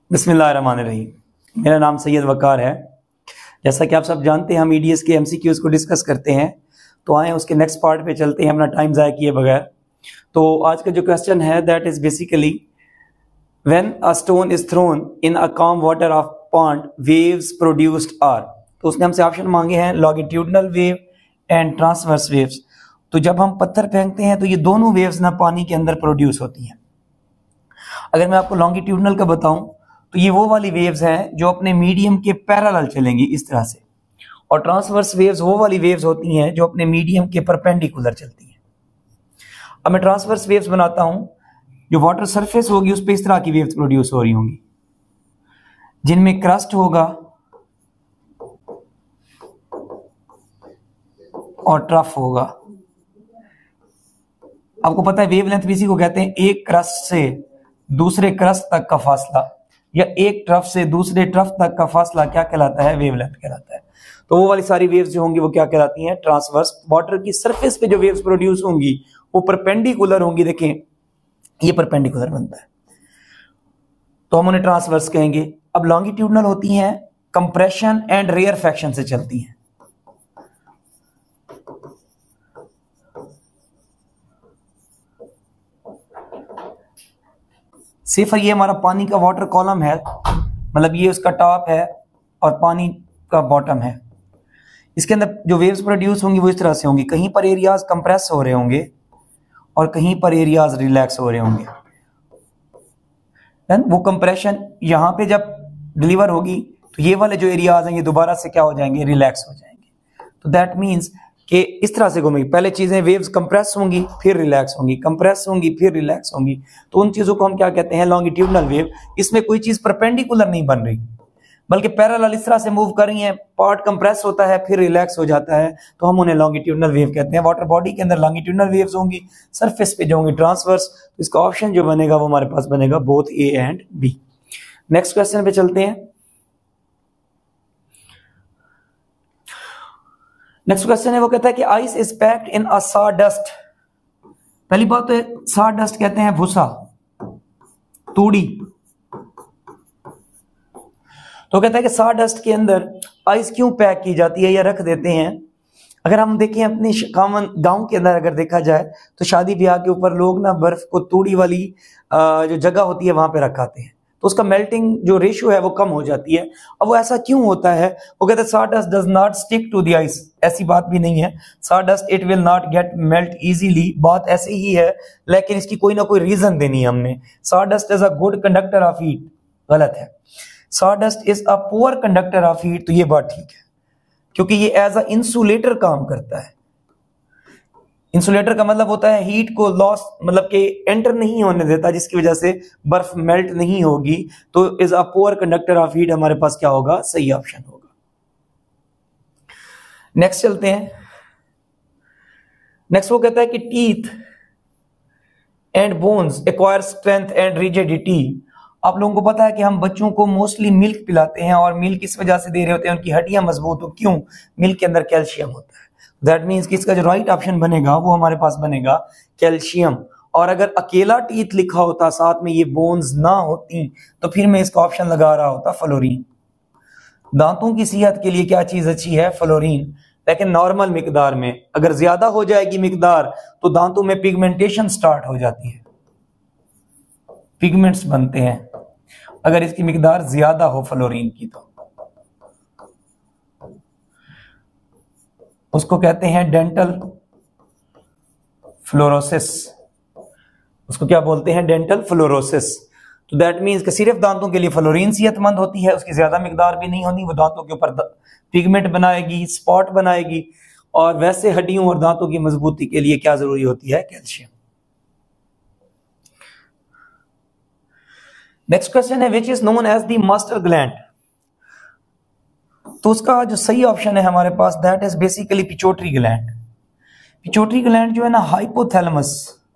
बिस्मिल्लाहिर्रहमानिर्रहीम। मेरा नाम सैयद वकार है। जैसा कि आप सब जानते हैं, हम ईडीएस के एमसीक्यूज को डिस्कस करते हैं, तो आए उसके नेक्स्ट पार्ट पे चलते हैं अपना टाइम ज़ाया किए बगैर। तो आज का जो क्वेश्चन है that is basically when a stone is thrown in a calm water of pond waves produced are. तो उसने हमसे ऑप्शन मांगे हैं longitudinal wave and transverse waves. तो जब हम पत्थर फेंकते हैं तो ये दोनों वेव्स ना पानी के अंदर प्रोड्यूस होती हैं। अगर मैं आपको लॉन्गिट्यूडनल का बताऊं तो ये वो वाली वेव्स हैं जो अपने मीडियम के पैरेलल चलेंगी इस तरह से, और ट्रांसवर्स वेव्स वो वाली वेव्स होती हैं जो अपने मीडियम के परपेंडिकुलर चलती हैं। अब मैं ट्रांसवर्स वेव्स बनाता हूं, जो वाटर सरफेस होगी उस पर इस तरह की वेव्स प्रोड्यूस हो रही होंगी, जिनमें क्रस्ट होगा और ट्रफ होगा। आपको पता है वेवलेंथ भी इसी को कहते हैं, एक क्रस्ट से दूसरे क्रस्ट तक का फासला या एक ट्रफ से दूसरे ट्रफ तक का फासला क्या कहलाता है? वेवलेंथ कहलाता है। तो वो वाली सारी वेव्स जो होंगी वो क्या कहलाती हैं? ट्रांसवर्स। वाटर की सरफेस पे जो वेव्स प्रोड्यूस होंगी वो परपेंडिकुलर होंगी। देखें ये परपेंडिकुलर बनता है तो हम उन्हें ट्रांसवर्स कहेंगे। अब लॉन्गिट्यूडनल होती हैं कंप्रेशन एंड रेयरफैक्शन से चलती हैं। सिर्फ ये हमारा पानी का वाटर कॉलम है, मतलब ये उसका टॉप है और पानी का बॉटम है। इसके अंदर जो वेव्स प्रोड्यूस होंगी वो इस तरह से होंगी, कहीं पर एरियाज कंप्रेस हो रहे होंगे और कहीं पर एरियाज रिलैक्स हो रहे होंगे। देन वो कंप्रेशन यहाँ पे जब डिलीवर होगी तो ये वाले जो एरियाज हैं ये दोबारा से क्या हो जाएंगे? रिलैक्स हो जाएंगे। तो दैट मीन्स कि इस तरह से घूमेगी। पहले चीजें वेव्स कंप्रेस होंगी फिर रिलैक्स होंगी, कंप्रेस होंगी फिर रिलैक्स होंगी। तो उन चीजों को हम क्या कहते हैं? Longitudinal wave. इसमें कोई चीज परपेंडिकुलर नहीं बन रही बल्कि पैरेलल इस तरह से मूव कर रही है, पार्ट कंप्रेस होता है फिर रिलैक्स हो जाता है, तो हम उन्हें लॉन्गिट्यूडनल वेव कहते हैं। वाटर बॉडी के अंदर लॉन्गिट्यूडनल वेव्स होंगी, सरफेस पे जो होंगी ट्रांसवर्स। तो इसका ऑप्शन जो बनेगा वो हमारे पास बनेगा both A and B. Next question पे चलते हैं। नेक्स्ट क्वेश्चन है वो कहता है कि ice is packed in a sawdust. पहली बात तो सॉडस्ट कहते हैं भूसा, तूड़ी। तो कहता है कि सॉडस्ट के अंदर आइस क्यों पैक की जाती है या रख देते हैं? अगर हम देखें अपने कॉमन गांव के अंदर अगर देखा जाए तो शादी ब्याह के ऊपर लोग ना बर्फ को तूड़ी वाली जो जगह होती है वहां पे रखाते हैं, तो उसका मेल्टिंग जो रेशियो है वो कम हो जाती है। अब वो ऐसा क्यों होता है? वो कहते हैं sawdust does not stick to the ice. ऐसी बात भी नहीं है, sawdust it will not get melt easily, बात ऐसी ही है, लेकिन इसकी कोई ना कोई रीजन देनी है हमने। Sawdust is a good conductor of heat, गलत है। Sawdust is a poor conductor of heat, तो ये बात ठीक है, क्योंकि ये एज अ इंसुलेटर काम करता है। इंसुलेटर का मतलब होता है हीट को लॉस, मतलब कि एंटर नहीं होने देता, जिसकी वजह से बर्फ मेल्ट नहीं होगी। तो is a poor conductor of heat हमारे पास क्या होगा? सही ऑप्शन होगा। नेक्स्ट चलते हैं। नेक्स्ट वो कहता है कि teeth and bones acquire strength and rigidity. आप लोगों को पता है कि हम बच्चों को मोस्टली मिल्क पिलाते हैं, और मिल्क किस वजह से दे रहे होते हैं? उनकी हड्डियां मजबूत हो। क्यों? मिल्क के अंदर कैल्शियम होता है। दैट मीन्स कि इसका जो राइट ऑप्शन बनेगा वो हमारे पास बनेगा कैल्शियम। और अगर अकेला टीथ लिखा होता, साथ में ये बोन्स ना होती, तो फिर मैं इसका ऑप्शन लगा रहा होता फ्लोरीन। दांतों की सेहत के लिए क्या चीज अच्छी है? फ्लोरीन। लेकिन नॉर्मल मिकदार में, अगर ज्यादा हो जाएगी मिकदार तो दांतों में पिगमेंटेशन स्टार्ट हो जाती है, पिगमेंट्स बनते हैं अगर इसकी मिकदार ज्यादा हो फ्लोरीन की। तो उसको कहते हैं डेंटल फ्लोरोसिस। उसको क्या बोलते हैं? Dental fluorosis. तो दैट मीन्स कि सिर्फ दांतों के लिए फ्लोरीन सेहतमंद होती है, उसकी ज्यादा मिकदार भी नहीं होती, वो दांतों के ऊपर पिगमेंट बनाएगी, स्पॉट बनाएगी। और वैसे हड्डियों और दांतों की मजबूती के लिए क्या जरूरी होती है? कैल्शियम। नेक्स्ट क्वेश्चन है which is known as the master gland. तो उसका जो सही ऑप्शन है हमारे पास that is basically pituitary gland. Pituitary gland जो है ना हाइपोथैलेमस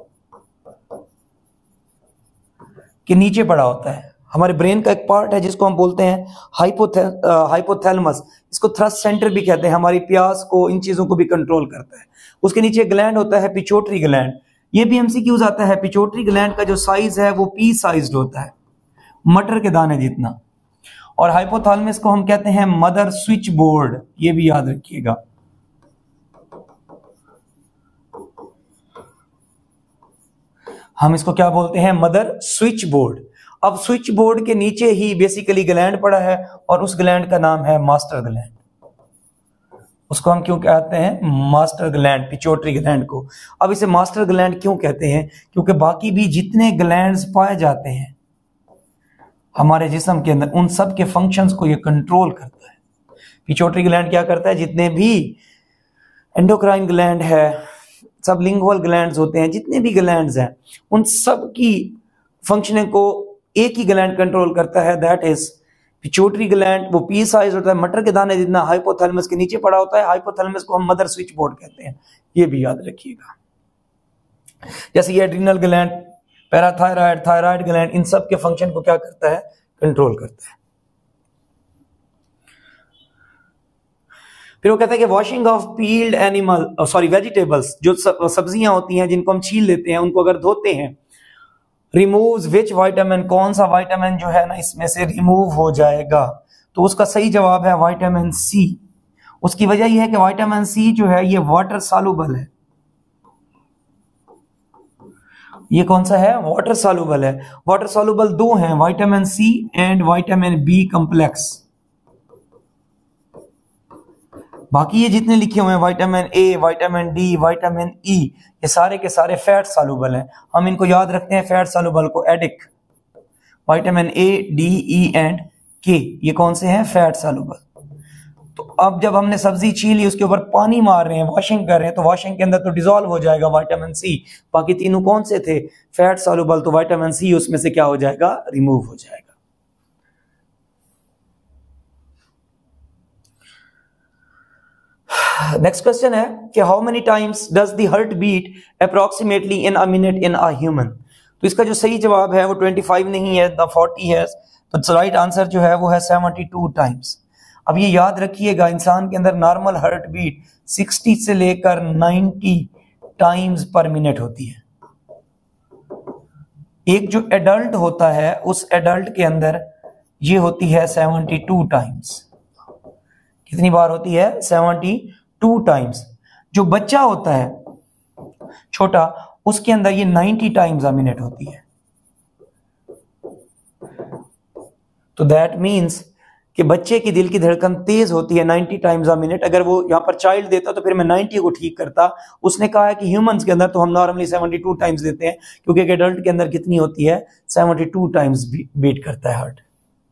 के नीचे पड़ा होता है। हमारे ब्रेन का एक पार्ट है जिसको हम बोलते हैं हाइपोथैलेमस। इसको थ्रस्ट सेंटर भी कहते हैं, हमारी प्यास को, इन चीजों को भी कंट्रोल करता है। उसके नीचे ग्लैंड होता है पिट्यूटरी ग्लैंड। ये भी एमसीक्यूज आता है। पिट्यूटरी ग्लैंड का जो साइज है वो पी साइज्ड होता है, मटर के दाने जितना। और हाइपोथैलेमस को हम कहते हैं मदर स्विच बोर्ड, ये भी याद रखिएगा। हम इसको क्या बोलते हैं? Mother switch board. अब स्विच बोर्ड के नीचे ही बेसिकली ग्लैंड पड़ा है और उस ग्लैंड का नाम है मास्टर ग्लैंड। उसको हम क्यों कहते हैं? मास्टर ग्लैंड, पिट्यूटरी ग्लैंड को। अब इसे मास्टर ग्लैंड क्यों कहते हैं? क्योंकि बाकी भी जितने ग्लैंड्स पाए जाते हैं हमारे जिस्म के अंदर, उन सब के फंक्शंस को ये कंट्रोल करता है। पिट्यूटरी ग्लैंड क्या करता है? जितने भी एंडोक्राइन ग्लैंड है, सबलिंगुअल ग्लैंड्स होते हैं, जितने भी ग्लैंड्स हैं, उन सब की फंक्शनिंग को एक ही ग्लैंड कंट्रोल करता है, दैट इज पिट्यूटरी ग्लैंड। वो पी साइज होता है, मटर के दाने जितना, हाइपोथैलेमस के नीचे पड़ा होता है। हाइपोथैलेमस को हम मदर स्विच बोर्ड कहते हैं, ये भी याद रखिएगा। जैसे ये adrenal gland, parathyroid, thyroid gland, इन सब के फंक्शन को क्या करता है? कंट्रोल करता है। फिर वो कहता है कि washing of peeled animal, sorry vegetables, जो सब्जियां होती हैं जिनको हम छील लेते हैं, उनको अगर धोते हैं, रिमूव्स विच विटामिन, कौन सा विटामिन जो है ना इसमें से रिमूव हो जाएगा? तो उसका सही जवाब है विटामिन सी। उसकी वजह यह है कि विटामिन सी जो है ये वाटर सॉल्युबल है। ये कौन सा है? वाटर सॉल्युबल है। वाटर सॉल्युबल दो हैं, vitamin C and vitamin B complex. बाकी ये जितने लिखे हुए हैं, vitamin A, vitamin D, vitamin E, ये सारे के सारे फैट सॉल्युबल हैं। हम इनको याद रखते हैं फैट सॉल्युबल को ADEK. Vitamin A, D, E and K, ये कौन से हैं? Fat soluble. तो अब जब हमने सब्जी छीली, उसके ऊपर पानी मार रहे हैं, वॉशिंग कर रहे हैं, तो वॉशिंग के अंदर तो डिसॉल्व हो जाएगा विटामिन सी। बाकी तीनों कौन से थे? Fat soluble. तो विटामिन सी उसमें से क्या हो जाएगा? रिमूव हो जाएगा। नेक्स्ट क्वेश्चन है कि how many times does the heart beat approximately in a minute in a human? तो इसका जो सही जवाब है वो 25 नहीं है, ना 40 है। तो राइट आंसर जो है वो है 72 टाइम्स। अब ये याद रखिएगा, इंसान के अंदर नॉर्मल हार्ट बीट 60 से लेकर 90 टाइम्स पर मिनट होती है। एक जो एडल्ट होता है, उस एडल्ट के अंदर ये होती है 72 टाइम्स। कितनी बार होती है? 72 टाइम्स। जो बच्चा होता है छोटा, उसके अंदर ये 90 टाइम्स अ मिनट होती है। तो दैट मीन्स कि बच्चे की दिल की धड़कन तेज होती है 90 टाइम्स अ मिनट। अगर वो यहां पर चाइल्ड देता तो फिर मैं 90 को ठीक करता। उसने कहा है कि ह्यूमंस के अंदर तो हम नॉर्मली 72 टाइम्स देते हैं, क्योंकि एक एडल्ट के अंदर कितनी होती है? 72 टाइम्स बीट करता है हार्ट।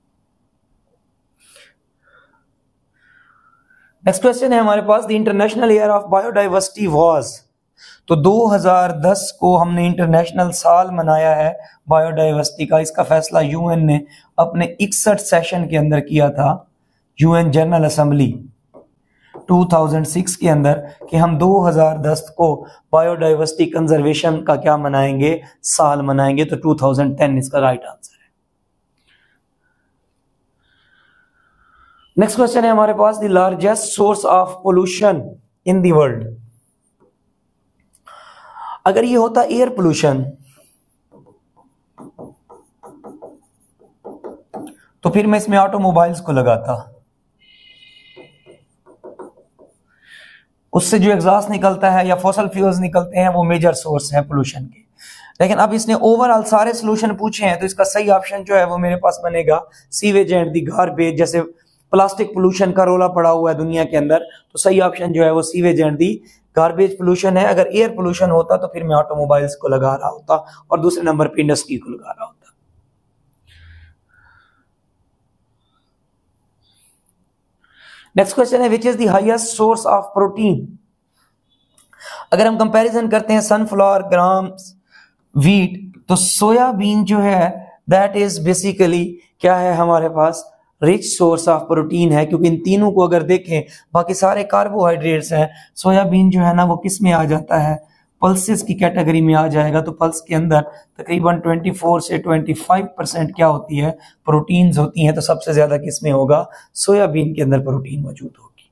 नेक्स्ट क्वेश्चन है हमारे पास, the international year of biodiversity was. तो 2010 को हमने इंटरनेशनल साल मनाया है बायोडाइवर्सिटी का। इसका फैसला यूएन ने अपने 61 सेशन के अंदर किया था, यूएन जनरल असेंबली 2006 के अंदर, कि हम 2010 को बायोडाइवर्सिटी कंजर्वेशन का क्या मनाएंगे? साल मनाएंगे। तो 2010 इसका राइट आंसर है। नेक्स्ट क्वेश्चन है हमारे पास, the largest source of pollution in the world. अगर ये होता एयर पोल्यूशन तो फिर मैं इसमें ऑटोमोबाइल्स को लगाता। उससे जो एग्जॉस्ट निकलता है या फॉसल फ्यूल्स निकलते हैं वो मेजर सोर्स है पोल्यूशन के। लेकिन अब इसने ओवरऑल सारे सोल्यूशन पूछे हैं, तो इसका सही ऑप्शन जो है वो मेरे पास बनेगा सीवेज एंड दी गार्बेज। जैसे प्लास्टिक पोल्यूशन का रोला पड़ा हुआ है दुनिया के अंदर, तो सही ऑप्शन जो है वो sewage and the garbage pollution है। अगर एयर पोल्यूशन होता तो फिर मैं ऑटोमोबाइल्स को लगा रहा होता और दूसरे नंबर पे इंडस्ट्री को लगा रहा होता। नेक्स्ट क्वेश्चन है, which is the highest source of protein? अगर हम कंपैरिजन करते हैं सनफ्लावर, ग्राम्स, व्हीट, तो सोयाबीन जो है दैट इज बेसिकली क्या है हमारे पास? रिच सोर्स ऑफ प्रोटीन है, क्योंकि इन तीनों को अगर देखें, बाकी सारे कार्बोहाइड्रेट्स हैं, सोयाबीन जो है ना वो किस में आ जाता है? पल्सेस की कैटेगरी में आ जाएगा। तो पल्स के अंदर तकरीबन 24 से 25% क्या होती है? प्रोटीन्स होती हैं। तो सबसे ज्यादा किस में होगा? सोयाबीन के अंदर प्रोटीन मौजूद होगी।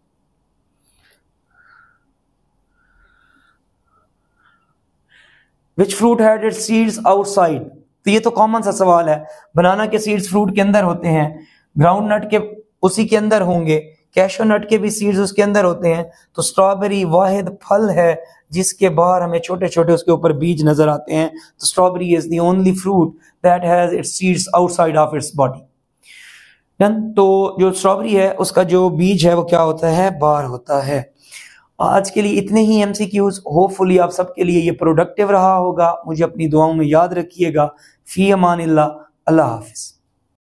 Which fruit had its seeds outside? तो ये तो कॉमन सा सवाल है। बनाना के सीड्स फ्रूट के अंदर होते हैं, ग्राउंड नट के उसी के अंदर होंगे, कैशू नट के भी सीड्स उसके अंदर होते हैं। तो स्ट्रॉबेरी वाहिद फल है जिसके बाहर हमें छोटे छोटे उसके ऊपर बीज नजर आते हैं। तो strawberry is the only fruit that has its seeds outside of its body. तो जो स्ट्रॉबेरी है उसका जो बीज है वो क्या होता है, बाहर होता है। आज के लिए इतने ही एमसीक्यूज। होपफुली आप सबके लिए ये प्रोडक्टिव रहा होगा। मुझे अपनी दुआओं में याद रखिएगा। फी अमानिल्लाह। अल्लाह हाफिज।